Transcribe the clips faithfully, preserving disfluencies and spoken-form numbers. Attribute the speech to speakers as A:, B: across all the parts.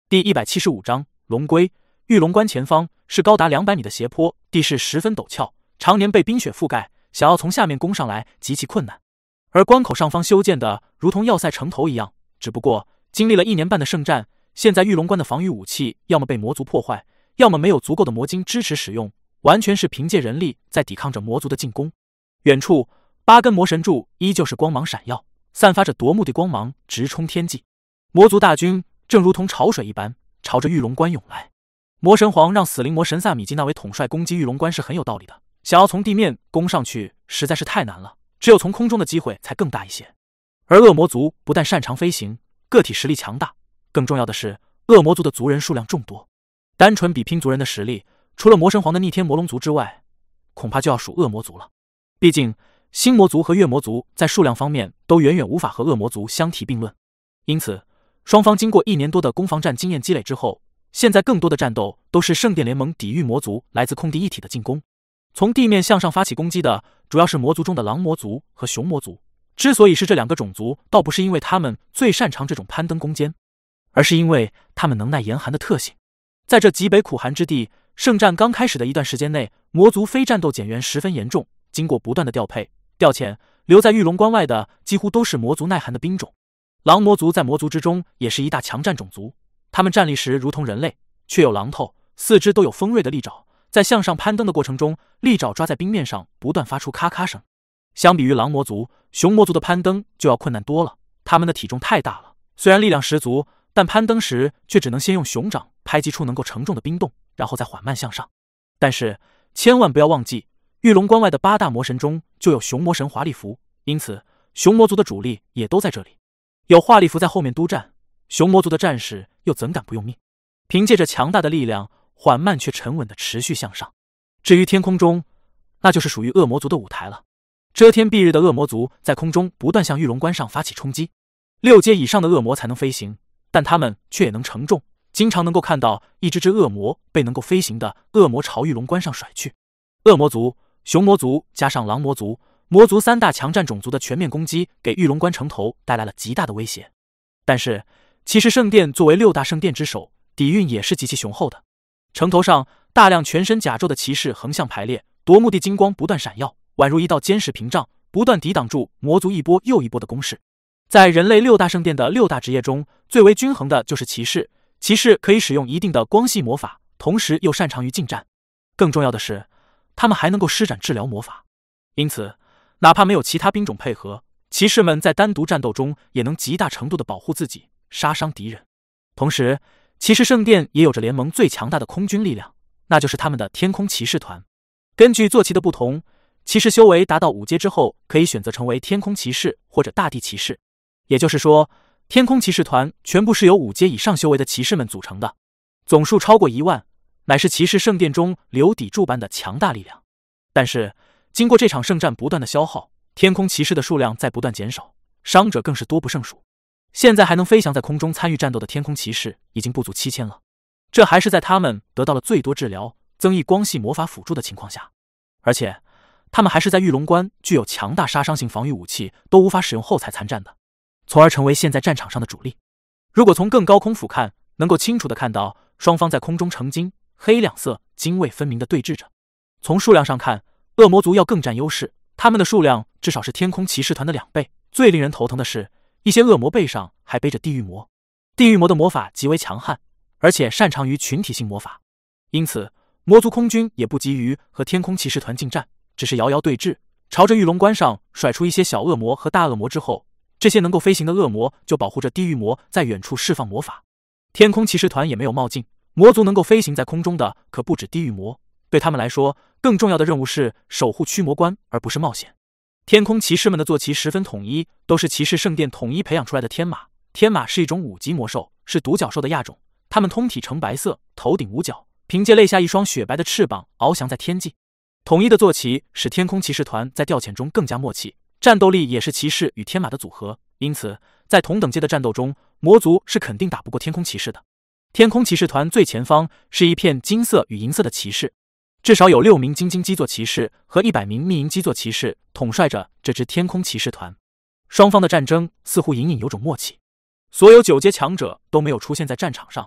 A: 第一百七十五章龙龟。玉龙关前方是高达两百米的斜坡，地势十分陡峭，常年被冰雪覆盖，想要从下面攻上来极其困难。而关口上方修建的如同要塞城头一样，只不过经历了一年半的圣战，现在玉龙关的防御武器要么被魔族破坏，要么没有足够的魔晶支持使用，完全是凭借人力在抵抗着魔族的进攻。远处八根魔神柱依旧是光芒闪耀，散发着夺目的光芒，直冲天际。魔族大军正如同潮水一般朝着玉龙关涌来。魔神皇让死灵魔神萨米基那位统帅攻击玉龙关是很有道理的，想要从地面攻上去实在是太难了，只有从空中的机会才更大一些。而恶魔族不但擅长飞行，个体实力强大，更重要的是恶魔族的族人数量众多。单纯比拼族人的实力，除了魔神皇的逆天魔龙族之外，恐怕就要数恶魔族了。毕竟星魔族和月魔族在数量方面都远远无法和恶魔族相提并论。因此双方经过一年多的攻防战经验积累之后，现在更多的战斗都是圣殿联盟抵御魔族来自空地一体的进攻。从地面向上发起攻击的主要是魔族中的狼魔族和熊魔族。之所以是这两个种族，倒不是因为他们最擅长这种攀登攻坚，而是因为他们能耐严寒的特性。在这极北苦寒之地，圣战刚开始的一段时间内，魔族非战斗减员十分严重，经过不断的调配调遣，留在玉龙关外的几乎都是魔族耐寒的兵种。狼魔族在魔族之中也是一大强战种族，他们站立时如同人类，却有榔头，四肢都有锋锐的利爪，在向上攀登的过程中，利爪抓在冰面上不断发出咔咔声。相比于狼魔族，熊魔族的攀登就要困难多了，他们的体重太大了，虽然力量十足，但攀登时却只能先用熊掌拍击出能够承重的冰洞，然后再缓慢向上。但是千万不要忘记，玉龙关外的八大魔神中就有熊魔神华丽符，因此熊魔族的主力也都在这里。有华丽符在后面督战，熊魔族的战士又怎敢不用命？凭借着强大的力量，缓慢却沉稳地持续向上。至于天空中，那就是属于恶魔族的舞台了。遮天蔽日的恶魔族在空中不断向玉龙关上发起冲击。六阶以上的恶魔才能飞行，但他们却也能承重，经常能够看到一只只恶魔被能够飞行的恶魔朝玉龙关上甩去。恶魔族、熊魔族加上狼魔族、魔族三大强战种族的全面攻击，给玉龙关城头带来了极大的威胁。但是骑士圣殿作为六大圣殿之首，底蕴也是极其雄厚的。城头上大量全身甲胄的骑士横向排列，夺目的金光不断闪耀，宛如一道坚实屏障，不断抵挡住魔族一波又一波的攻势。在人类六大圣殿的六大职业中，最为均衡的就是骑士。骑士可以使用一定的光系魔法，同时又擅长于近战。更重要的是，他们还能够施展治疗魔法。因此哪怕没有其他兵种配合，骑士们在单独战斗中也能极大程度的保护自己，杀伤敌人。同时骑士圣殿也有着联盟最强大的空军力量，那就是他们的天空骑士团。根据坐骑的不同，骑士修为达到五阶之后，可以选择成为天空骑士或者大地骑士。也就是说，天空骑士团全部是由五阶以上修为的骑士们组成的，总数超过一万，乃是骑士圣殿中留砥柱般的强大力量。但是经过这场圣战不断的消耗，天空骑士的数量在不断减少，伤者更是多不胜数。现在还能飞翔在空中参与战斗的天空骑士已经不足七千了，这还是在他们得到了最多治疗、增益光系魔法辅助的情况下。而且他们还是在玉龙关具有强大杀伤性防御武器都无法使用后才参战的，从而成为现在战场上的主力。如果从更高空俯瞰，能够清楚地看到双方在空中呈金、黑两色泾渭分明地对峙着。从数量上看，恶魔族要更占优势，他们的数量至少是天空骑士团的两倍。最令人头疼的是，一些恶魔背上还背着地狱魔。地狱魔的魔法极为强悍，而且擅长于群体性魔法，因此魔族空军也不急于和天空骑士团近战，只是遥遥对峙，朝着玉龙关上甩出一些小恶魔和大恶魔之后，这些能够飞行的恶魔就保护着地狱魔在远处释放魔法。天空骑士团也没有冒进，魔族能够飞行在空中的可不止地狱魔，对他们来说，更重要的任务是守护驱魔关，而不是冒险。天空骑士们的坐骑十分统一，都是骑士圣殿统一培养出来的天马。天马是一种五级魔兽，是独角兽的亚种，它们通体呈白色，头顶无角，凭借肋下一双雪白的翅膀翱翔在天际。统一的坐骑使天空骑士团在调遣中更加默契，战斗力也是骑士与天马的组合，因此在同等阶的战斗中，魔族是肯定打不过天空骑士的。天空骑士团最前方是一片金色与银色的骑士，至少有六名金金基座骑士和一百名密银基座骑士统帅着这支天空骑士团。双方的战争似乎隐隐有种默契，所有九阶强者都没有出现在战场上，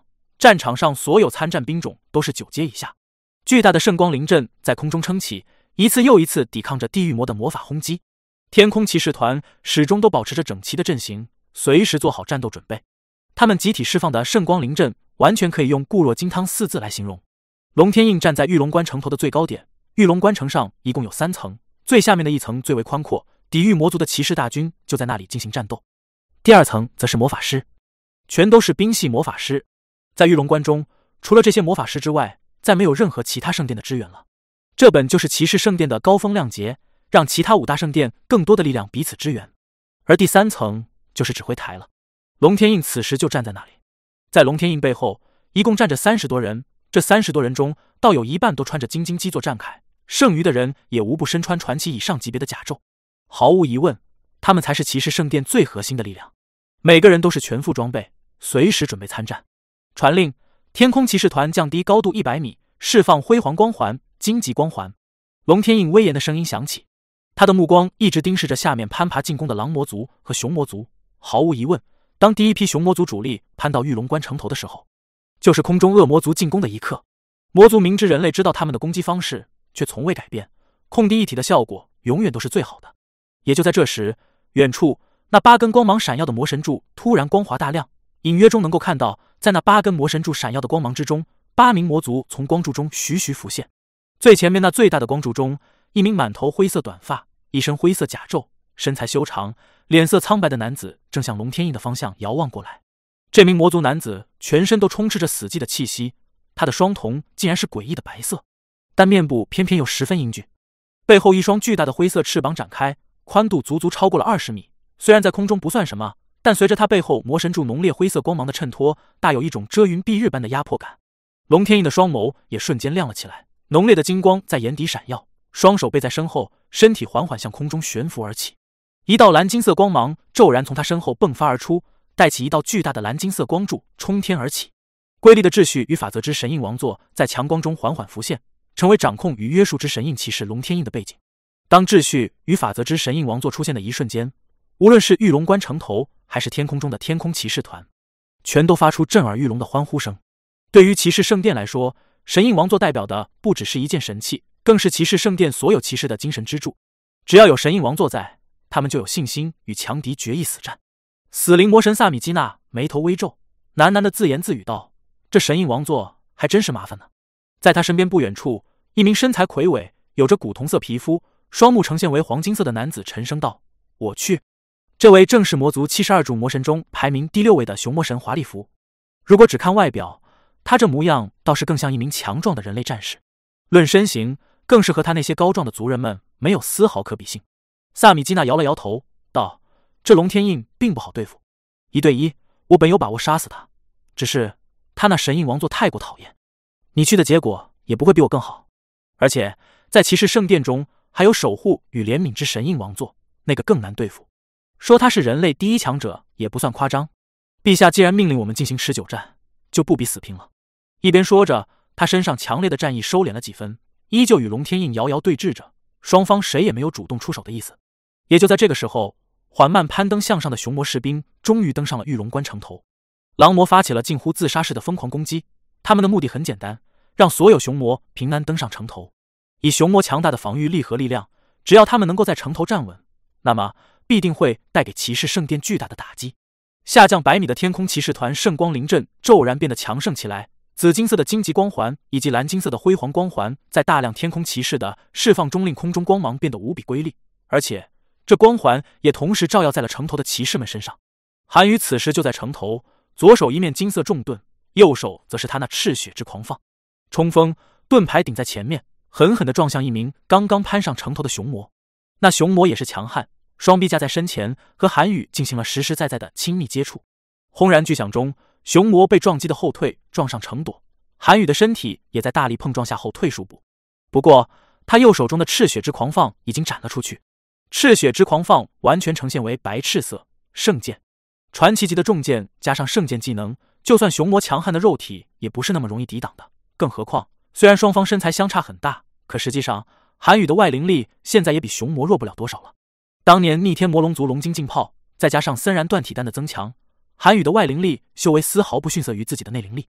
A: 战场上所有参战兵种都是九阶以下。巨大的圣光灵阵在空中撑起，一次又一次抵抗着地狱魔的魔法轰击。天空骑士团始终都保持着整齐的阵型，随时做好战斗准备。他们集体释放的圣光灵阵完全可以用固若金汤四字来形容。龙天印站在玉龙关城头的最高点，玉龙关城上一共有三层，最下面的一层最为宽阔，抵御魔族的骑士大军就在那里进行战斗。第二层则是魔法师，全都是兵系魔法师。在玉龙关中，除了这些魔法师之外，再没有任何其他圣殿的支援了。这本就是骑士圣殿的高风亮节，让其他五大圣殿更多的力量彼此支援。而第三层就是指挥台了。龙天印此时就站在那里，在龙天印背后一共站着三十多人，这三十多人中倒有一半都穿着金晶基座战铠，剩余的人也无不身穿传奇以上级别的甲胄。毫无疑问，他们才是骑士圣殿最核心的力量，每个人都是全副装备，随时准备参战。传令，天空骑士团降低高度一百米，释放辉煌光环、荆棘光环。龙天印威严的声音响起，他的目光一直盯视着下面攀爬进攻的狼魔族和熊魔族。毫无疑问，当第一批熊魔族主力攀到玉龙关城头的时候，就是空中恶魔族进攻的一刻。魔族明知人类知道他们的攻击方式，却从未改变，空地一体的效果永远都是最好的。也就在这时，远处那八根光芒闪耀的魔神柱突然光华大亮，隐约中能够看到，在那八根魔神柱闪耀的光芒之中，八名魔族从光柱中徐徐浮现。最前面那最大的光柱中，一名满头灰色短发、一身灰色甲胄、身材修长、脸色苍白的男子正向龙天印的方向遥望过来。这名魔族男子全身都充斥着死寂的气息，他的双瞳竟然是诡异的白色，但面部偏偏又十分英俊。背后一双巨大的灰色翅膀展开，宽度足足超过了二十米。虽然在空中不算什么，但随着他背后魔神柱浓烈灰色光芒的衬托，大有一种遮云蔽日般的压迫感。龙天印的双眸也瞬间亮了起来，浓烈的金光在眼底闪耀，双手背在身后，身体缓缓向空中悬浮而起。一道蓝金色光芒骤然从他身后迸发而出，带起一道巨大的蓝金色光柱冲天而起。瑰丽的秩序与法则之神印王座在强光中缓缓浮现，成为掌控与约束之神印骑士龙天印的背景。当秩序与法则之神印王座出现的一瞬间，无论是玉龙关城头还是天空中的天空骑士团，全都发出震耳欲聋的欢呼声。对于骑士圣殿来说，神印王座代表的不只是一件神器，更是骑士圣殿所有骑士的精神支柱。只要有神印王座在，他们就有信心与强敌决一死战。死灵魔神萨米基娜眉头微皱，喃喃地自言自语道：这神印王座还真是麻烦呢。在他身边不远处，一名身材魁伟、有着古铜色皮肤、双目呈现为黄金色的男子沉声道：我去。这位正是魔族七十二柱魔神中排名第六位的熊魔神华利福。如果只看外表，他这模样倒是更像一名强壮的人类战士，论身形更是和他那些高壮的族人们没有丝毫可比性。萨米基娜摇了摇头道：这龙天印并不好对付，一对一我本有把握杀死他，只是他那神印王座太过讨厌，你去的结果也不会比我更好。而且在骑士圣殿中还有守护与怜悯之神印王座，那个更难对付。说他是人类第一强者也不算夸张。陛下既然命令我们进行持久战，就不比死拼了。一边说着，他身上强烈的战意收敛了几分，依旧与龙天印遥遥对峙着，双方谁也没有主动出手的意思。也就在这个时候，缓慢攀登向上的熊魔士兵终于登上了玉龙关城头。狼魔发起了近乎自杀式的疯狂攻击，他们的目的很简单，让所有熊魔平安登上城头。以熊魔强大的防御力和力量，只要他们能够在城头站稳，那么必定会带给骑士圣殿巨大的打击。下降百米的天空骑士团圣光灵阵骤然变得强盛起来，紫金色的荆棘光环以及蓝金色的辉煌光环在大量天空骑士的释放中令空中光芒变得无比瑰丽，而且这光环也同时照耀在了城头的骑士们身上。韩宇此时就在城头，左手一面金色重盾，右手则是他那赤血之狂放。冲锋盾牌顶在前面，狠狠地撞向一名刚刚攀上城头的熊魔。那熊魔也是强悍，双臂架在身前，和韩宇进行了实实在在的亲密接触。轰然巨响中，熊魔被撞击的后退，撞上城垛。韩宇的身体也在大力碰撞下后退数步。不过他右手中的赤血之狂放已经斩了出去。赤血之狂放完全呈现为白赤色圣剑，传奇级的重剑加上圣剑技能，就算熊魔强悍的肉体也不是那么容易抵挡的。更何况虽然双方身材相差很大，可实际上韩宇的外灵力现在也比熊魔弱不了多少了。当年逆天魔龙族龙晶浸泡，再加上森然断体丹的增强，韩宇的外灵力修为丝毫不逊色于自己的内灵力。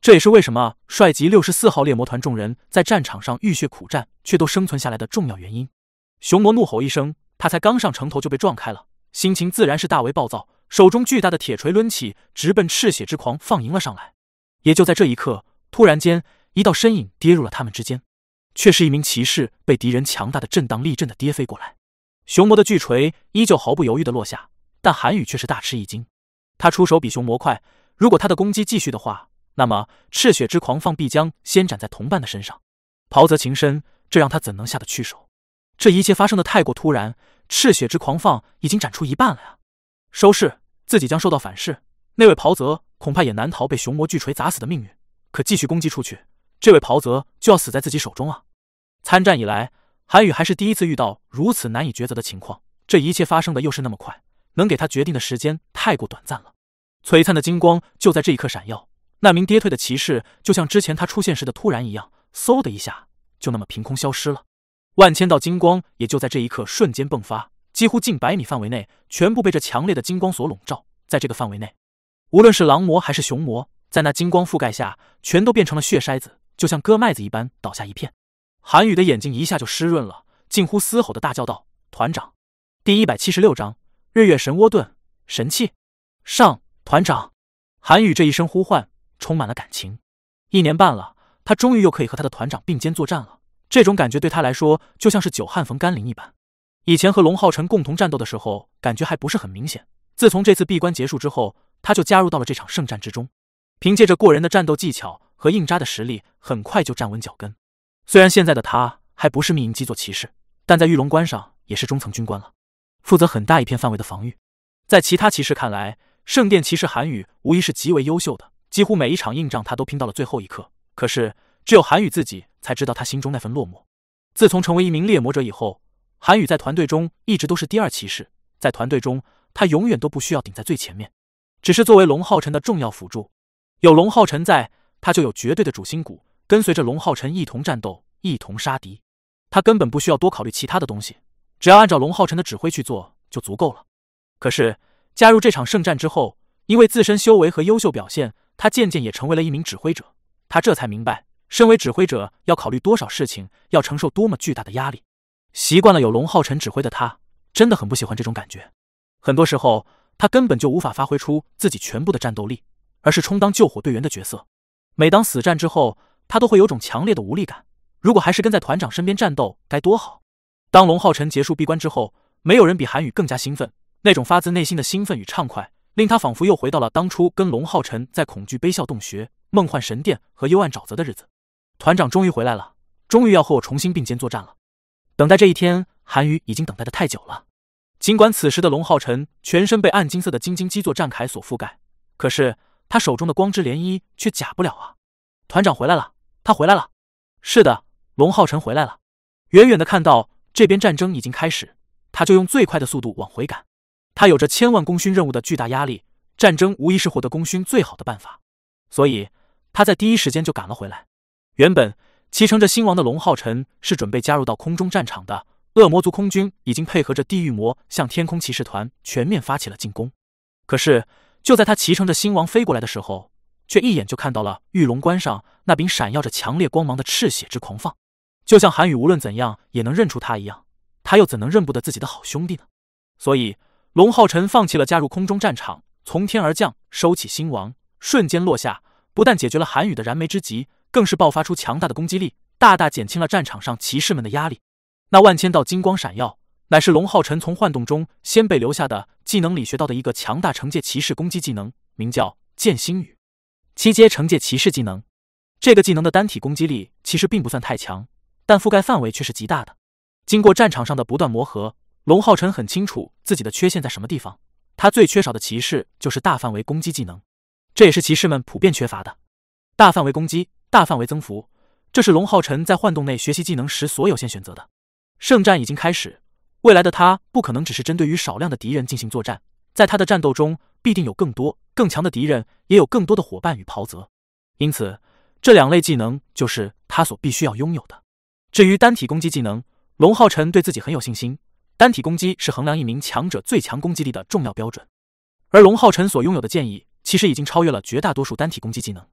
A: 这也是为什么率级六十四号猎魔团众人在战场上浴血苦战却都生存下来的重要原因。熊魔怒吼一声，他才刚上城头就被撞开了，心情自然是大为暴躁，手中巨大的铁锤抡起，直奔赤血之狂放迎了上来。也就在这一刻，突然间一道身影跌入了他们之间，却是一名骑士被敌人强大的震荡力震的跌飞过来。熊魔的巨锤依旧毫不犹豫地落下，但韩宇却是大吃一惊。他出手比熊魔快，如果他的攻击继续的话，那么赤血之狂放必将先斩在同伴的身上。袍泽情深，这让他怎能下得去手？这一切发生的太过突然，赤血之狂放已经斩出一半了呀！收势，自己将受到反噬。那位袍泽恐怕也难逃被熊魔巨锤砸死的命运。可继续攻击出去，这位袍泽就要死在自己手中啊！参战以来，韩宇还是第一次遇到如此难以抉择的情况。这一切发生的又是那么快，能给他决定的时间太过短暂了。璀璨的金光就在这一刻闪耀。那名跌退的骑士就像之前他出现时的突然一样，嗖的一下就那么凭空消失了。万千道金光也就在这一刻瞬间迸发，几乎近百米范围内全部被这强烈的金光所笼罩。在这个范围内，无论是狼魔还是熊魔，在那金光覆盖下全都变成了血筛子，就像割麦子一般倒下一片。韩宇的眼睛一下就湿润了，近乎嘶吼的大叫道：团长！第一百七十六章日月神窝盾神器上！团长！韩宇这一声呼唤充满了感情。一年半了，他终于又可以和他的团长并肩作战了。这种感觉对他来说就像是久旱逢甘霖一般。以前和龙浩辰共同战斗的时候，感觉还不是很明显。自从这次闭关结束之后，他就加入到了这场圣战之中。凭借着过人的战斗技巧和硬扎的实力，很快就站稳脚跟。虽然现在的他还不是秘营基座骑士，但在玉龙关上也是中层军官了，负责很大一片范围的防御。在其他骑士看来，圣殿骑士韩宇无疑是极为优秀的，几乎每一场硬仗他都拼到了最后一刻。可是只有韩宇自己才知道他心中那份落寞。自从成为一名猎魔者以后，韩宇在团队中一直都是第二骑士，在团队中他永远都不需要顶在最前面，只是作为龙浩辰的重要辅助。有龙浩辰在，他就有绝对的主心骨，跟随着龙浩辰一同战斗，一同杀敌。他根本不需要多考虑其他的东西，只要按照龙浩辰的指挥去做就足够了。可是加入这场圣战之后，因为自身修为和优秀表现，他渐渐也成为了一名指挥者。他这才明白，身为指挥者要考虑多少事情，要承受多么巨大的压力。习惯了有龙浩辰指挥的他，真的很不喜欢这种感觉。很多时候，他根本就无法发挥出自己全部的战斗力，而是充当救火队员的角色。每当死战之后，他都会有种强烈的无力感。如果还是跟在团长身边战斗，该多好！当龙浩辰结束闭关之后，没有人比韩宇更加兴奋。那种发自内心的兴奋与畅快，令他仿佛又回到了当初跟龙浩辰在恐惧悲笑洞穴、梦幻神殿和幽暗沼泽的日子。团长终于回来了，终于要和我重新并肩作战了。等待这一天，韩宇已经等待的太久了。尽管此时的龙浩辰全身被暗金色的晶晶基座战铠所覆盖，可是他手中的光之涟漪却假不了啊！团长回来了，他回来了。是的，龙浩辰回来了。远远的看到这边战争已经开始，他就用最快的速度往回赶。他有着千万功勋任务的巨大压力，战争无疑是获得功勋最好的办法，所以他在第一时间就赶了回来。原本骑乘着星王的龙浩辰是准备加入到空中战场的，恶魔族空军已经配合着地狱魔向天空骑士团全面发起了进攻。可是就在他骑乘着星王飞过来的时候，却一眼就看到了玉龙关上那柄闪耀着强烈光芒的赤血之狂放。就像韩宇无论怎样也能认出他一样，他又怎能认不得自己的好兄弟呢？所以龙浩辰放弃了加入空中战场，从天而降，收起星王，瞬间落下，不但解决了韩宇的燃眉之急，更是爆发出强大的攻击力，大大减轻了战场上骑士们的压力。那万千道金光闪耀，乃是龙浩辰从幻洞中先辈留下的技能里学到的一个强大惩戒骑士攻击技能，名叫剑星雨，七阶惩戒骑士技能。这个技能的单体攻击力其实并不算太强，但覆盖范围却是极大的。经过战场上的不断磨合，龙浩辰很清楚自己的缺陷在什么地方。他最缺少的骑士就是大范围攻击技能，这也是骑士们普遍缺乏的。大范围攻击，大范围增幅，这是龙浩辰在幻洞内学习技能时所有先选择的。圣战已经开始，未来的他不可能只是针对于少量的敌人进行作战，在他的战斗中必定有更多更强的敌人，也有更多的伙伴与袍泽。因此这两类技能就是他所必须要拥有的。至于单体攻击技能，龙浩辰对自己很有信心。单体攻击是衡量一名强者最强攻击力的重要标准，而龙浩辰所拥有的剑意其实已经超越了绝大多数单体攻击技能。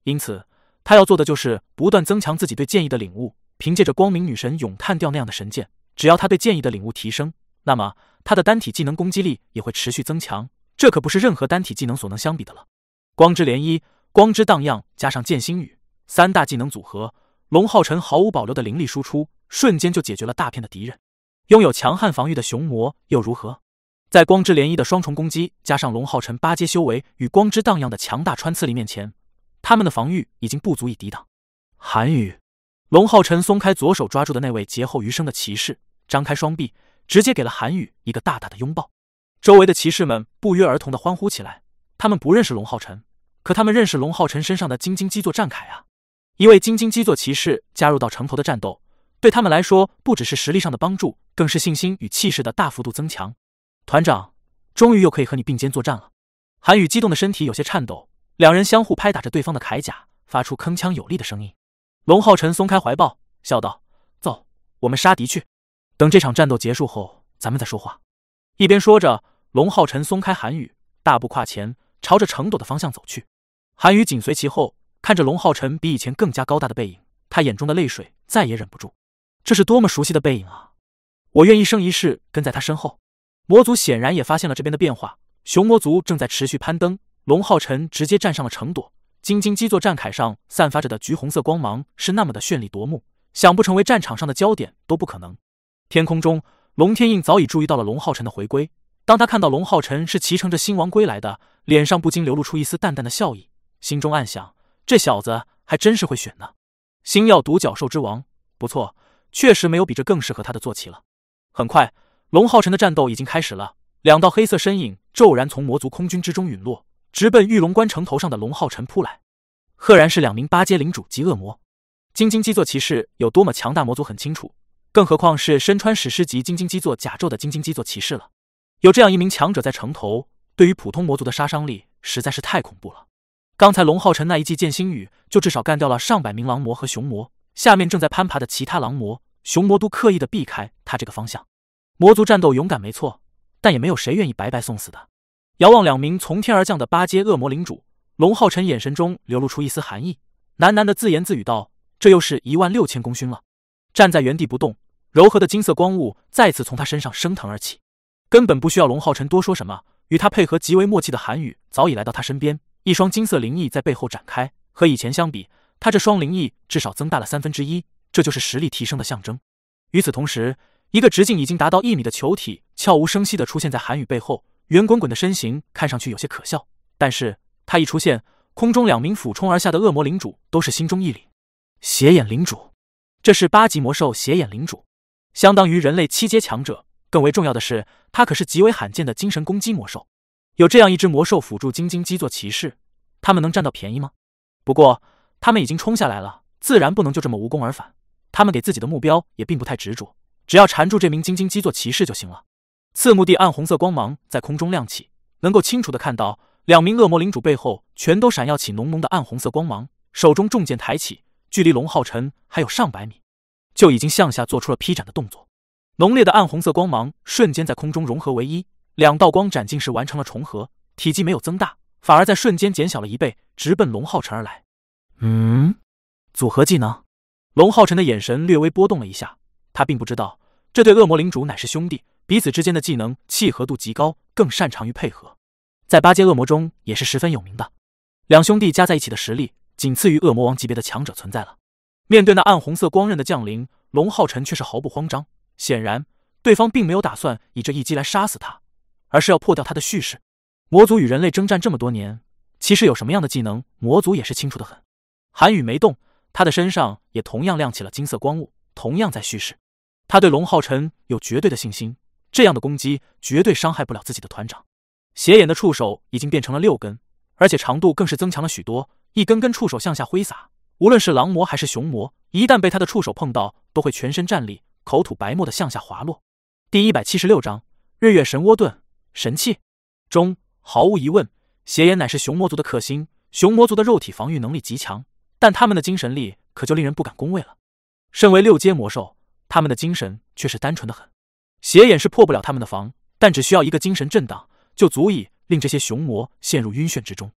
A: 因此他要做的就是不断增强自己对剑意的领悟。凭借着光明女神咏叹调那样的神剑，只要他对剑意的领悟提升，那么他的单体技能攻击力也会持续增强，这可不是任何单体技能所能相比的了。光之涟漪、光之荡漾加上剑心语三大技能组合，龙浩辰毫无保留的灵力输出，瞬间就解决了大片的敌人。拥有强悍防御的雄魔又如何？在光之涟漪的双重攻击加上龙浩辰八阶修为与光之荡漾的强大穿刺力面前，他们的防御已经不足以抵挡。寒雨，龙浩辰松开左手抓住的那位劫后余生的骑士，张开双臂，直接给了韩宇一个大大的拥抱。周围的骑士们不约而同地欢呼起来。他们不认识龙浩辰，可他们认识龙浩辰身上的金晶基座战铠啊！一位金晶基座骑士加入到城头的战斗，对他们来说不只是实力上的帮助，更是信心与气势的大幅度增强。团长，终于又可以和你并肩作战了。韩宇激动的身体有些颤抖，两人相互拍打着对方的铠甲，发出铿锵有力的声音。龙浩辰松开怀抱，笑道：走，我们杀敌去，等这场战斗结束后咱们再说话。一边说着，龙浩辰松开韩宇，大步跨前，朝着城垛的方向走去。韩宇紧随其后，看着龙浩辰比以前更加高大的背影，他眼中的泪水再也忍不住。这是多么熟悉的背影啊！我愿一生一世跟在他身后。魔族显然也发现了这边的变化，熊魔族正在持续攀登，龙浩辰直接站上了城垛，金晶基座战铠上散发着的橘红色光芒是那么的绚丽夺目，想不成为战场上的焦点都不可能。天空中，龙天印早已注意到了龙浩辰的回归，当他看到龙浩辰是骑乘着星王归来的，脸上不禁流露出一丝淡淡的笑意，心中暗想，这小子还真是会选呢。星耀独角兽之王，不错，确实没有比这更适合他的坐骑了。很快，龙浩辰的战斗已经开始了，两道黑色身影骤然从魔族空军之中陨落，直奔玉龙关城头上的龙浩辰扑来。赫然是两名八阶领主及恶魔。金晶基座骑士有多么强大，魔族很清楚，更何况是身穿史诗级金晶基座甲胄的金晶基座骑士了。有这样一名强者在城头，对于普通魔族的杀伤力实在是太恐怖了。刚才龙浩辰那一记剑心语就至少干掉了上百名狼魔和熊魔，下面正在攀爬的其他狼魔、熊魔都刻意的避开他这个方向。魔族战斗勇敢没错，但也没有谁愿意白白送死的。遥望两名从天而降的八阶恶魔领主，龙浩辰眼神中流露出一丝寒意，喃喃的自言自语道：这又是一万六千功勋了。站在原地不动，柔和的金色光雾再次从他身上升腾而起。根本不需要龙浩辰多说什么，与他配合极为默契的韩宇早已来到他身边，一双金色灵翼在背后展开。和以前相比，他这双灵翼至少增大了三分之一，这就是实力提升的象征。与此同时，一个直径已经达到一米的球体悄无声息地出现在韩宇背后，圆滚滚的身形看上去有些可笑，但是他一出现，空中两名俯冲而下的恶魔领主都是心中一凛。邪眼领主，这是八级魔兽邪眼领主，相当于人类七阶强者。更为重要的是，它可是极为罕见的精神攻击魔兽。有这样一只魔兽辅助金晶基座骑士，他们能占到便宜吗？不过他们已经冲下来了，自然不能就这么无功而返。他们给自己的目标也并不太执着，只要缠住这名金晶基座骑士就行了。刺目的暗红色光芒在空中亮起，能够清楚地看到两名恶魔领主背后全都闪耀起浓浓的暗红色光芒，手中重剑抬起，距离龙浩辰还有上百米，就已经向下做出了劈斩的动作。浓烈的暗红色光芒瞬间在空中融合为一，两道光斩竟是完成了重合，体积没有增大，反而在瞬间减小了一倍，直奔龙浩辰而来。嗯，组合技能。龙浩辰的眼神略微波动了一下，他并不知道这对恶魔领主乃是兄弟，彼此之间的技能契合度极高，更擅长于配合，在八阶恶魔中也是十分有名的。两兄弟加在一起的实力仅次于恶魔王级别的强者存在了。面对那暗红色光刃的降临，龙浩辰却是毫不慌张。显然对方并没有打算以这一击来杀死他，而是要破掉他的蓄势。魔族与人类征战这么多年，其实有什么样的技能，魔族也是清楚的很。韩宇没动，他的身上也同样亮起了金色光雾，同样在蓄势。他对龙浩辰有绝对的信心，这样的攻击绝对伤害不了自己的团长。斜眼的触手已经变成了六根，而且长度更是增强了许多，一根根触手向下挥洒，无论是狼魔还是熊魔，一旦被他的触手碰到，都会全身站立，口吐白沫的向下滑落。第一百七十六章日月神涡盾神器中，毫无疑问，邪眼乃是熊魔族的克星。熊魔族的肉体防御能力极强，但他们的精神力可就令人不敢恭维了。身为六阶魔兽，他们的精神却是单纯的很。邪眼是破不了他们的防，但只需要一个精神震荡，就足以令这些熊魔陷入晕眩之中。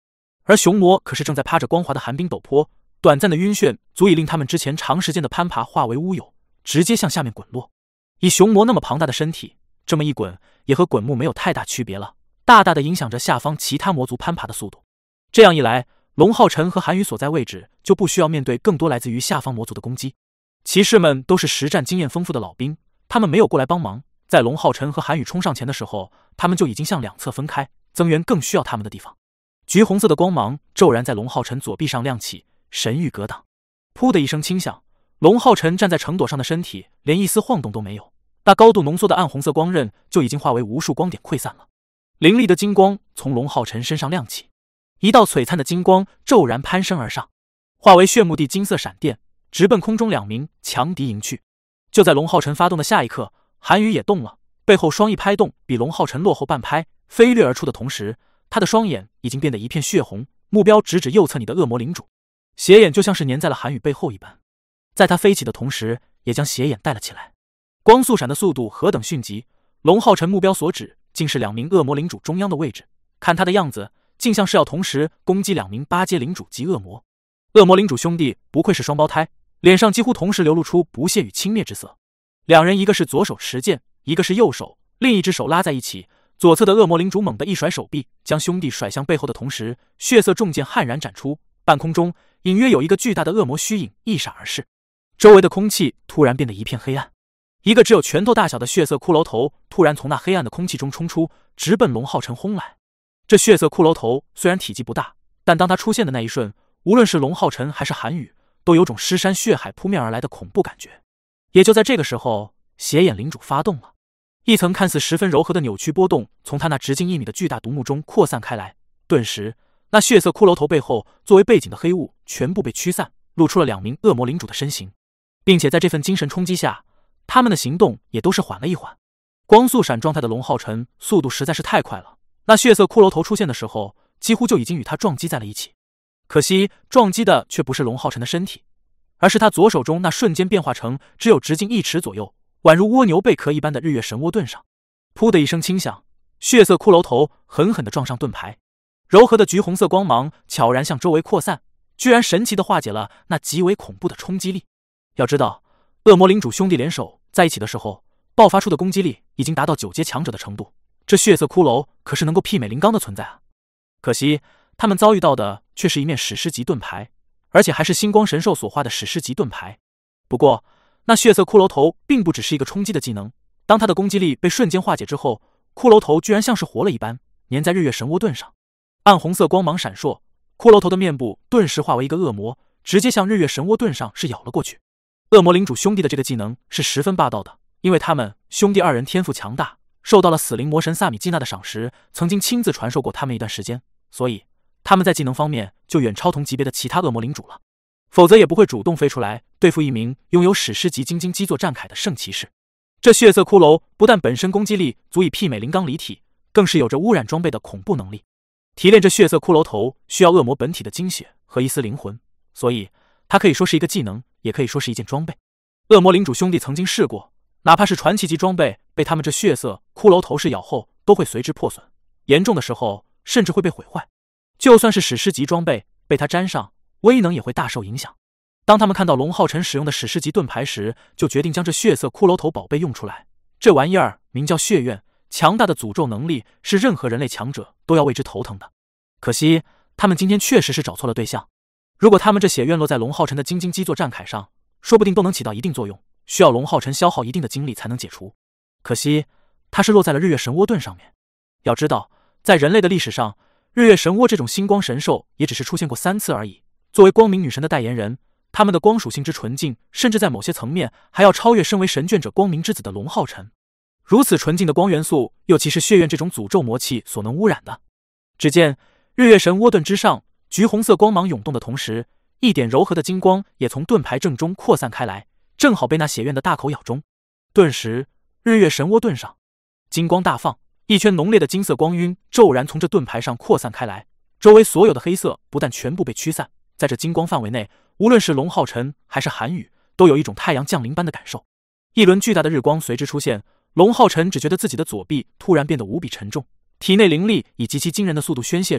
A: 而熊魔可是正在趴着光滑的寒冰陡坡，短暂的晕眩足以令他们之前长时间的攀爬化为乌有，直接向下面滚落。以熊魔那么庞大的身体，这么一滚也和滚木没有太大区别了，大大的影响着下方其他魔族攀爬的速度。这样一来，龙浩辰和韩宇所在位置就不需要面对更多来自于下方魔族的攻击。骑士们都是实战经验丰富的老兵，他们没有过来帮忙，在龙浩辰和韩宇冲上前的时候，他们就已经向两侧分开，增援更需要他们的地方。橘红色的光芒骤然在龙浩辰左臂上亮起，神域格挡。噗的一声轻响，龙浩辰站在城垛上的身体连一丝晃动都没有，那高度浓缩的暗红色光刃就已经化为无数光点溃散了。凌厉的金光从龙浩辰身上亮起，一道璀璨的金光骤然攀升而上，化为炫目的金色闪电，直奔空中两名强敌迎去。就在龙浩辰发动的下一刻，韩宇也动了，背后双翼拍动，比龙浩辰落后半拍，飞掠而出的同时，他的双眼已经变得一片血红，目标直指右侧你的恶魔领主。斜眼就像是粘在了韩宇背后一般，在他飞起的同时，也将斜眼带了起来。光速闪的速度何等迅疾，龙浩辰目标所指竟是两名恶魔领主中央的位置，看他的样子，竟像是要同时攻击两名八阶领主及恶魔。恶魔领主兄弟不愧是双胞胎，脸上几乎同时流露出不屑与轻蔑之色。两人一个是左手持剑，一个是右手，另一只手拉在一起。左侧的恶魔领主猛地一甩手臂，将兄弟甩向背后的同时，血色重剑悍然斩出，半空中隐约有一个巨大的恶魔虚影一闪而逝。周围的空气突然变得一片黑暗，一个只有拳头大小的血色骷髅头突然从那黑暗的空气中冲出，直奔龙浩辰轰来。这血色骷髅头虽然体积不大，但当他出现的那一瞬，无论是龙浩辰还是韩宇，都有种尸山血海扑面而来的恐怖感觉。也就在这个时候，斜眼领主发动了，一层看似十分柔和的扭曲波动从他那直径一米的巨大独目中扩散开来，顿时那血色骷髅头背后作为背景的黑雾全部被驱散，露出了两名恶魔领主的身形，并且在这份精神冲击下，他们的行动也都是缓了一缓。光速闪状态的龙浩辰速度实在是太快了，那血色骷髅头出现的时候，几乎就已经与他撞击在了一起。可惜撞击的却不是龙浩辰的身体，而是他左手中那瞬间变化成只有直径一尺左右，宛如蜗牛贝壳一般的日月神窝盾上。噗的一声轻响，血色骷髅头狠狠地撞上盾牌，柔和的橘红色光芒悄然向周围扩散，居然神奇地化解了那极为恐怖的冲击力。要知道，恶魔领主兄弟联手在一起的时候，爆发出的攻击力已经达到九阶强者的程度，这血色骷髅可是能够媲美灵钢的存在啊！可惜他们遭遇到的却是一面史诗级盾牌，而且还是星光神兽所画的史诗级盾牌。不过那血色骷髅头并不只是一个冲击的技能，当他的攻击力被瞬间化解之后，骷髅头居然像是活了一般，粘在日月神窝盾上。暗红色光芒闪烁，骷髅头的面部顿时化为一个恶魔，直接向日月神窝盾上是咬了过去。恶魔领主兄弟的这个技能是十分霸道的，因为他们兄弟二人天赋强大，受到了死灵魔神萨米基娜的赏识，曾经亲自传授过他们一段时间，所以他们在技能方面就远超同级别的其他恶魔领主了，否则也不会主动飞出来对付一名拥有史诗级金晶基座战铠的圣骑士。这血色骷髅不但本身攻击力足以媲美灵钢离体，更是有着污染装备的恐怖能力。提炼这血色骷髅头需要恶魔本体的精血和一丝灵魂，所以它可以说是一个技能，也可以说是一件装备。恶魔领主兄弟曾经试过，哪怕是传奇级装备被他们这血色骷髅头噬咬后都会随之破损，严重的时候甚至会被毁坏。就算是史诗级装备被它沾上，威能也会大受影响。当他们看到龙浩辰使用的史诗级盾牌时，就决定将这血色骷髅头宝贝用出来。这玩意儿名叫血怨，强大的诅咒能力是任何人类强者都要为之头疼的。可惜他们今天确实是找错了对象，如果他们这血怨落在龙浩辰的金晶基座战铠上，说不定都能起到一定作用，需要龙浩辰消耗一定的精力才能解除。可惜它是落在了日月神窝盾上面。要知道，在人类的历史上，日月神窝这种星光神兽也只是出现过三次而已。作为光明女神的代言人，他们的光属性之纯净，甚至在某些层面还要超越身为神眷者光明之子的龙浩辰。如此纯净的光元素，又岂是血怨这种诅咒魔气所能污染的？只见日月神窝盾之上，橘红色光芒涌动的同时，一点柔和的金光也从盾牌正中扩散开来，正好被那血怨的大口咬中。顿时，日月神窝盾上金光大放，一圈浓烈的金色光晕骤然从这盾牌上扩散开来，周围所有的黑色不但全部被驱散，在这金光范围内，无论是龙浩辰还是韩宇，都有一种太阳降临般的感受。一轮巨大的日光随之出现，龙浩辰只觉得自己的左臂突然变得无比沉重，体内灵力以极其惊人的速度宣泄着，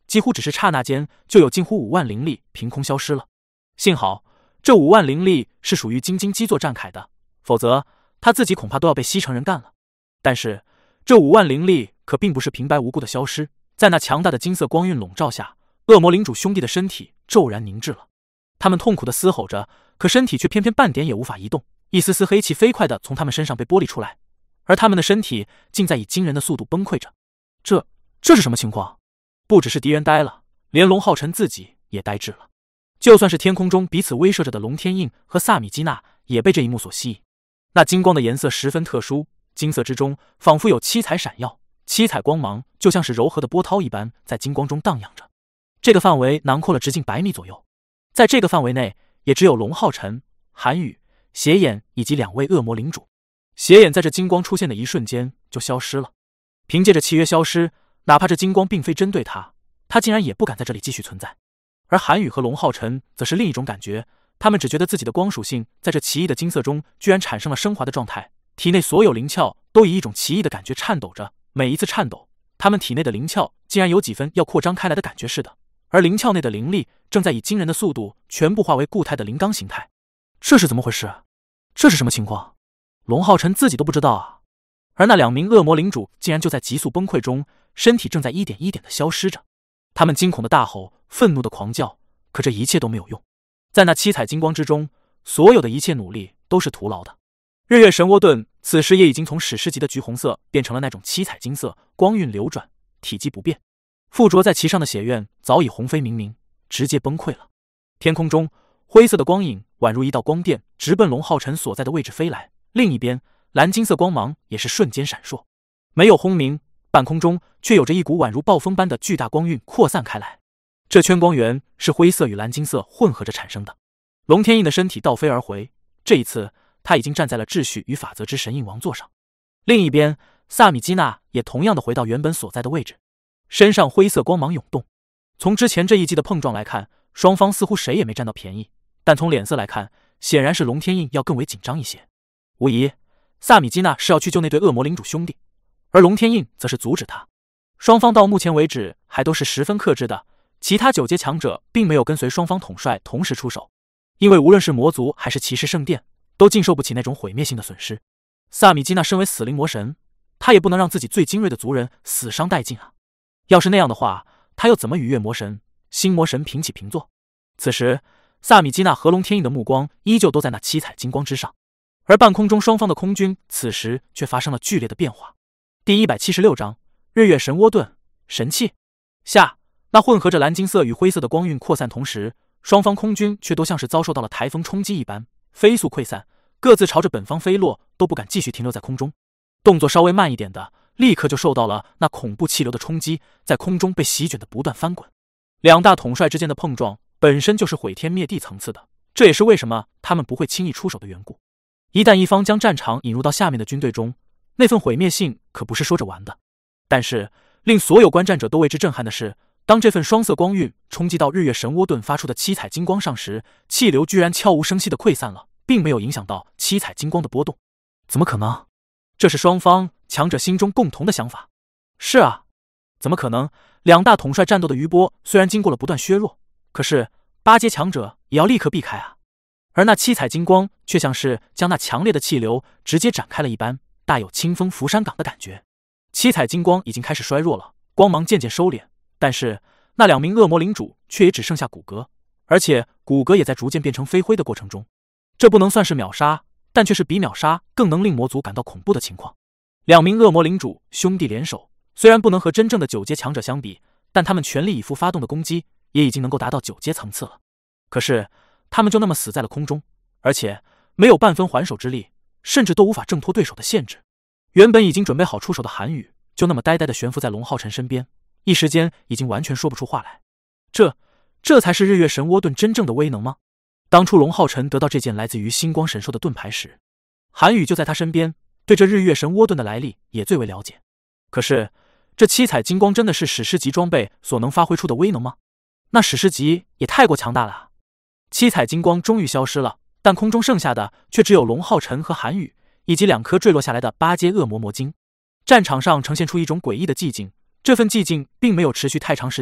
A: 几乎只是刹那间，就有近乎五万灵力凭空消失了。幸好这五万灵力是属于京津基座战铠的，否则他自己恐怕都要被西城人干了。但是这五万灵力可并不是平白无故的消失，在那强大的金色光晕笼罩下，恶魔领主兄弟的身体骤然凝滞了。他们痛苦地嘶吼着，可身体却偏偏半点也无法移动，一丝丝黑气飞快地从他们身上被剥离出来，而他们的身体竟在以惊人的速度崩溃着。这这是什么情况？不只是敌人呆了，连龙浩辰自己也呆滞了。就算是天空中彼此威慑着的龙天印和萨米基娜，也被这一幕所吸引。那金光的颜色十分特殊，金色之中仿佛有七彩闪耀，七彩光芒就像是柔和的波涛一般，在金光中荡漾着。这个范围囊括了直径百米左右，在这个范围内，也只有龙浩辰、韩宇、邪眼以及两位恶魔领主。邪眼在这金光出现的一瞬间就消失了，凭借着契约消失，哪怕这金光并非针对他，他竟然也不敢在这里继续存在。而韩宇和龙浩辰则是另一种感觉，他们只觉得自己的光属性在这奇异的金色中居然产生了升华的状态，体内所有灵窍都以一种奇异的感觉颤抖着，每一次颤抖，他们体内的灵窍竟然有几分要扩张开来的感觉似的，而灵窍内的灵力正在以惊人的速度全部化为固态的灵罡形态。这是怎么回事？这是什么情况？龙浩辰自己都不知道啊。而那两名恶魔领主竟然就在急速崩溃中，身体正在一点一点的消失着。他们惊恐的大吼，愤怒的狂叫，可这一切都没有用。在那七彩金光之中，所有的一切努力都是徒劳的。日月神涡盾此时也已经从史诗级的橘红色变成了那种七彩金色，光晕流转，体积不变。附着在其上的血焰早已红飞明明，直接崩溃了。天空中灰色的光影宛如一道光电，直奔龙浩辰所在的位置飞来。另一边，蓝金色光芒也是瞬间闪烁，没有轰鸣，半空中却有着一股宛如暴风般的巨大光晕扩散开来。这圈光源是灰色与蓝金色混合着产生的。龙天印的身体倒飞而回，这一次他已经站在了秩序与法则之神印王座上。另一边，萨米基娜也同样的回到原本所在的位置，身上灰色光芒涌动。从之前这一季的碰撞来看，双方似乎谁也没占到便宜，但从脸色来看，显然是龙天印要更为紧张一些。无疑，萨米基娜是要去救那对恶魔领主兄弟，而龙天印则是阻止他。双方到目前为止还都是十分克制的，其他九阶强者并没有跟随双方统帅同时出手，因为无论是魔族还是骑士圣殿，都经受不起那种毁灭性的损失。萨米基娜身为死灵魔神，他也不能让自己最精锐的族人死伤殆尽啊！要是那样的话，他又怎么与月魔神、星魔神平起平坐？此时，萨米基娜和龙天印的目光依旧都在那七彩金光之上，而半空中双方的空军此时却发生了剧烈的变化。第一百七十六章日月神涡盾神器下，那混合着蓝金色与灰色的光晕扩散同时，双方空军却都像是遭受到了台风冲击一般，飞速溃散，各自朝着本方飞落，都不敢继续停留在空中。动作稍微慢一点的，立刻就受到了那恐怖气流的冲击，在空中被席卷的不断翻滚。两大统帅之间的碰撞本身就是毁天灭地层次的，这也是为什么他们不会轻易出手的缘故。一旦一方将战场引入到下面的军队中，那份毁灭性可不是说着玩的。但是令所有观战者都为之震撼的是，当这份双色光晕冲击到日月神涡盾发出的七彩金光上时，气流居然悄无声息地溃散了，并没有影响到七彩金光的波动。怎么可能？这是双方强者心中共同的想法。是啊，怎么可能？两大统帅战斗的余波虽然经过了不断削弱，可是八阶强者也要立刻避开啊。而那七彩金光却像是将那强烈的气流直接展开了一般，大有清风拂山岗的感觉。七彩金光已经开始衰弱了，光芒渐渐收敛，但是那两名恶魔领主却也只剩下骨骼，而且骨骼也在逐渐变成飞灰的过程中。这不能算是秒杀，但却是比秒杀更能令魔族感到恐怖的情况。两名恶魔领主兄弟联手，虽然不能和真正的九阶强者相比，但他们全力以赴发动的攻击也已经能够达到九阶层次了。可是他们就那么死在了空中，而且没有半分还手之力，甚至都无法挣脱对手的限制。原本已经准备好出手的韩宇，就那么呆呆地悬浮在龙浩辰身边，一时间已经完全说不出话来。这这才是日月神涡盾真正的威能吗？当初龙浩辰得到这件来自于星光神兽的盾牌时，韩宇就在他身边，对这日月神涡盾的来历也最为了解。可是这七彩金光真的是史诗级装备所能发挥出的威能吗？那史诗级也太过强大了啊！七彩金光终于消失了，但空中剩下的却只有龙浩辰和韩宇，以及两颗坠落下来的八阶恶魔魔晶。战场上呈现出一种诡异的寂静，这份寂静并没有持续太长时间，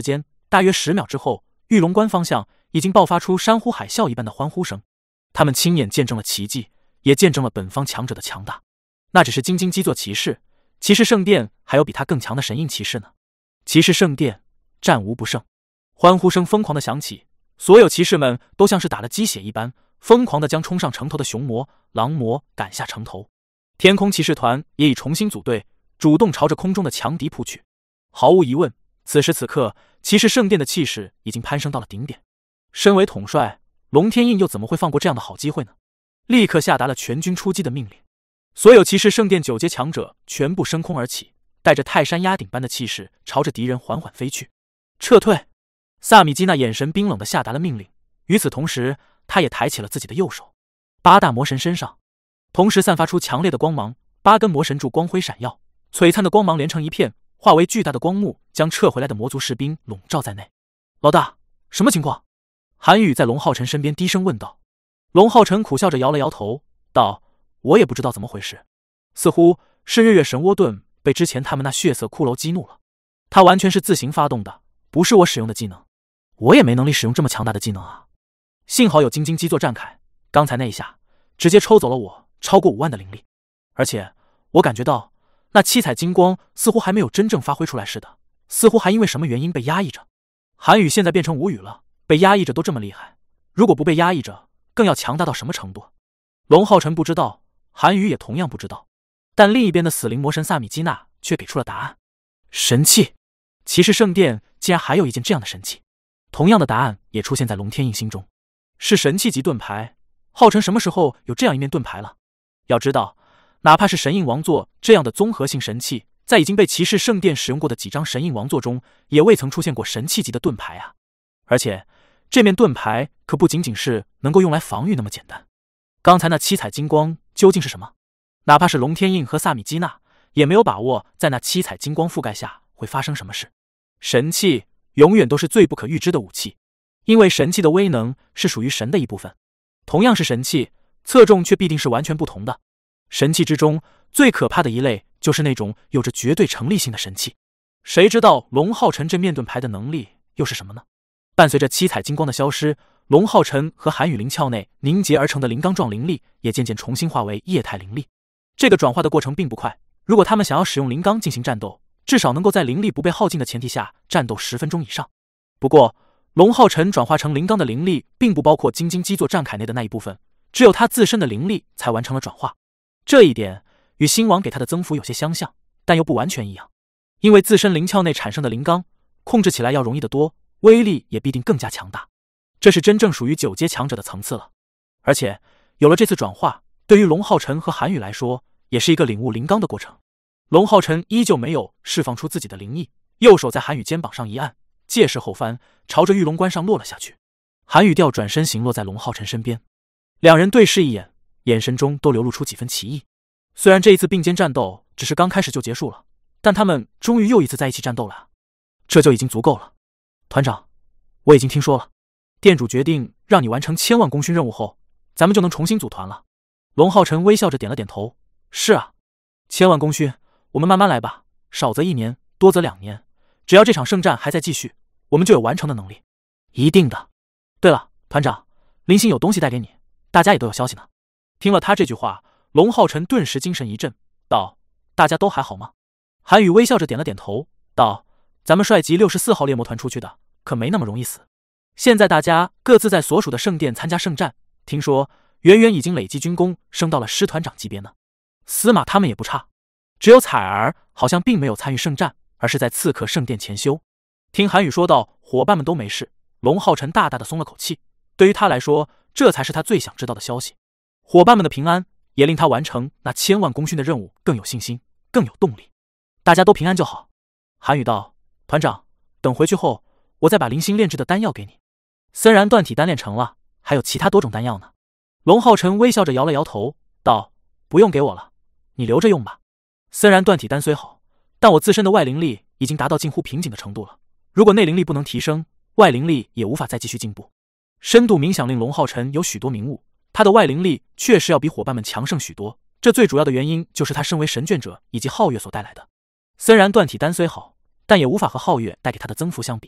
A: 大约十秒之后，玉龙关方向已经爆发出山呼海啸一般的欢呼声。他们亲眼见证了奇迹，也见证了本方强者的强大。那只是京津基座骑士，骑士圣殿还有比他更强的神印骑士呢。骑士圣殿战无不胜，欢呼声疯狂的响起，所有骑士们都像是打了鸡血一般，疯狂地将冲上城头的熊魔、狼魔赶下城头。天空骑士团也已重新组队，主动朝着空中的强敌扑去。毫无疑问，此时此刻，骑士圣殿的气势已经攀升到了顶点。身为统帅，龙天印又怎么会放过这样的好机会呢？立刻下达了全军出击的命令。所有骑士圣殿九阶强者全部升空而起，带着泰山压顶般的气势，朝着敌人缓缓飞去。撤退！萨米基那眼神冰冷地下达了命令。与此同时，他也抬起了自己的右手。八大魔神身上同时散发出强烈的光芒，八根魔神柱光辉闪耀，璀璨的光芒连成一片，化为巨大的光幕，将撤回来的魔族士兵笼罩在内。老大，什么情况？韩宇在龙浩辰身边低声问道。龙浩辰苦笑着摇了摇头，道：我也不知道怎么回事，似乎是日月神窝盾被之前他们那血色骷髅激怒了。他完全是自行发动的，不是我使用的技能。我也没能力使用这么强大的技能啊！幸好有京津基座战铠，刚才那一下直接抽走了我超过五万的灵力，而且我感觉到那七彩金光似乎还没有真正发挥出来似的，似乎还因为什么原因被压抑着。韩宇现在变成无语了，被压抑着都这么厉害，如果不被压抑着，更要强大到什么程度？龙浩辰不知道，韩宇也同样不知道，但另一边的死灵魔神萨米基娜却给出了答案：神器！骑士圣殿竟然还有一件这样的神器。同样的答案也出现在龙天印心中，是神器级盾牌。浩辰什么时候有这样一面盾牌了？要知道，哪怕是神印王座这样的综合性神器，在已经被骑士圣殿使用过的几张神印王座中，也未曾出现过神器级的盾牌啊！而且这面盾牌可不仅仅是能够用来防御那么简单。刚才那七彩金光究竟是什么？哪怕是龙天印和萨米基娜也没有把握在那七彩金光覆盖下会发生什么事。神器永远都是最不可预知的武器，因为神器的威能是属于神的一部分。同样是神器，侧重却必定是完全不同的。神器之中最可怕的一类就是那种有着绝对成立性的神器。谁知道龙浩辰这面盾牌的能力又是什么呢？伴随着七彩金光的消失，龙浩辰和韩羽灵鞘内凝结而成的灵钢状灵力也渐渐重新化为液态灵力。这个转化的过程并不快，如果他们想要使用灵钢进行战斗，至少能够在灵力不被耗尽的前提下战斗十分钟以上。不过龙浩辰转化成灵钢的灵力并不包括京津基座战铠内的那一部分，只有他自身的灵力才完成了转化。这一点与星王给他的增幅有些相像，但又不完全一样。因为自身灵鞘内产生的灵钢控制起来要容易得多，威力也必定更加强大。这是真正属于九阶强者的层次了。而且有了这次转化，对于龙浩辰和韩羽来说也是一个领悟灵钢的过程。龙浩辰依旧没有释放出自己的灵意，右手在韩羽肩膀上一按，借势后翻，朝着玉龙关上落了下去。韩羽调转身行落在龙浩辰身边，两人对视一眼，眼神中都流露出几分奇异。虽然这一次并肩战斗只是刚开始就结束了，但他们终于又一次在一起战斗了，这就已经足够了。团长，我已经听说了，店主决定让你完成千万功勋任务后，咱们就能重新组团了。龙浩辰微笑着点了点头，是啊，千万功勋，我们慢慢来吧，少则一年，多则两年，只要这场圣战还在继续，我们就有完成的能力。一定的。对了，团长，林星有东西带给你，大家也都有消息呢。听了他这句话，龙浩辰顿时精神一振，道：大家都还好吗？韩宇微笑着点了点头，道：咱们率集六十四号猎魔团出去的，可没那么容易死。现在大家各自在所属的圣殿参加圣战，听说圆圆已经累计军功升到了师团长级别呢。司马他们也不差，只有彩儿好像并没有参与圣战，而是在刺客圣殿前修。听韩宇说到伙伴们都没事，龙浩辰大大的松了口气。对于他来说，这才是他最想知道的消息。伙伴们的平安也令他完成那千万功勋的任务更有信心，更有动力。大家都平安就好。韩宇道：团长，等回去后我再把灵星炼制的丹药给你。森然断体丹炼成了，还有其他多种丹药呢。龙浩辰微笑着摇了摇头，道：不用给我了，你留着用吧。森然断体丹虽好，但我自身的外灵力已经达到近乎瓶颈的程度了，如果内灵力不能提升，外灵力也无法再继续进步。深度冥想令龙浩辰有许多明悟，他的外灵力确实要比伙伴们强盛许多，这最主要的原因就是他身为神眷者以及皓月所带来的。森然断体丹虽好，但也无法和皓月带给他的增幅相比。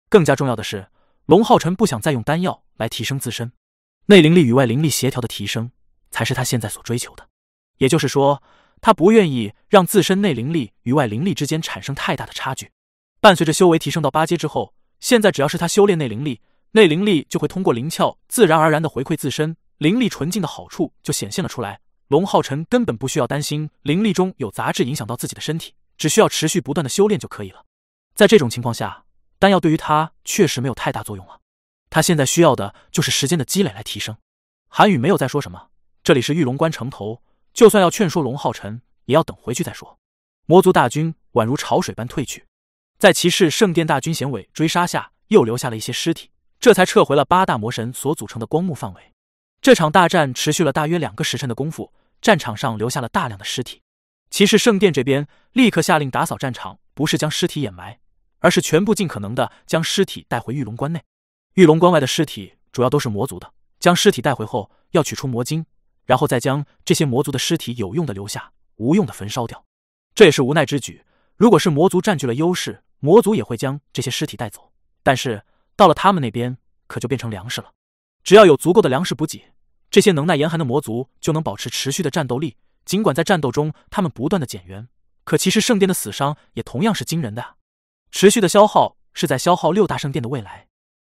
A: 更加重要的是，龙浩辰不想再用丹药来提升自身，内灵力与外灵力协调的提升才是他现在所追求的。也就是说，他不愿意让自身内灵力与外灵力之间产生太大的差距。伴随着修为提升到八阶之后，现在只要是他修炼内灵力，内灵力就会通过灵窍自然而然的回馈自身，灵力纯净的好处就显现了出来。龙浩辰根本不需要担心灵力中有杂质影响到自己的身体，只需要持续不断的修炼就可以了。在这种情况下，丹药对于他确实没有太大作用了。他现在需要的就是时间的积累来提升。韩宇没有再说什么，这里是玉龙关城头，就算要劝说龙浩辰，也要等回去再说。魔族大军宛如潮水般退去，在骑士圣殿大军衔尾追杀下，又留下了一些尸体，这才撤回了八大魔神所组成的光幕范围。这场大战持续了大约两个时辰的功夫，战场上留下了大量的尸体。骑士圣殿这边立刻下令打扫战场，不是将尸体掩埋，而是全部尽可能的将尸体带回玉龙关内。玉龙关外的尸体主要都是魔族的，将尸体带回后要取出魔晶，然后再将这些魔族的尸体有用的留下，无用的焚烧掉。这也是无奈之举，如果是魔族占据了优势，魔族也会将这些尸体带走，但是到了他们那边可就变成粮食了。只要有足够的粮食补给，这些能耐严寒的魔族就能保持持续的战斗力。尽管在战斗中他们不断的减员，可骑士圣殿的死伤也同样是惊人的啊！持续的消耗是在消耗六大圣殿的未来。